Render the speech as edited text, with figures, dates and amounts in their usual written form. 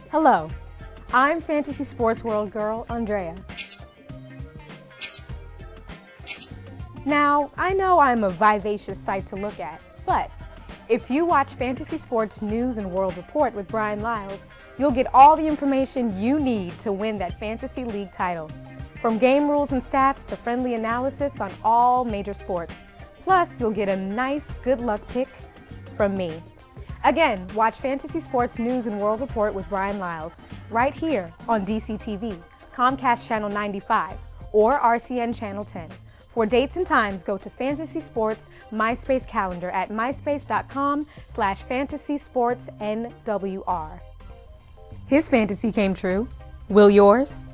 Hello, I'm Fantasy Sports World girl Andrea. Now, I know I'm a vivacious sight to look at, but if you watch Fantasy Sports News and World Report with Brian Lyles, you'll get all the information you need to win that Fantasy League title. From game rules and stats to friendly analysis on all major sports. Plus, you'll get a nice good luck pick from me. Again, watch Fantasy Sports News and World Report with Brian Lyles right here on DCTV, Comcast Channel 95, or RCN Channel 10. For dates and times, go to Fantasy Sports MySpace calendar at myspace.com/fantasysportsnwr. His fantasy came true. Will yours?